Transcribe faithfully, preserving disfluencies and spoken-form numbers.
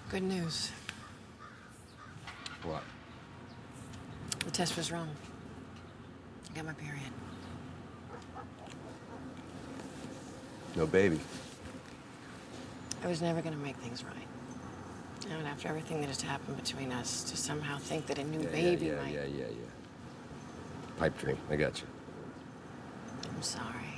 Good news. What? The test was wrong. I got my period. No baby. I was never gonna make things right. You know, and after everything that has happened between us, to somehow think that a new Yeah, baby yeah, yeah, might... yeah, yeah, yeah. Pipe dream. I got you. I'm sorry.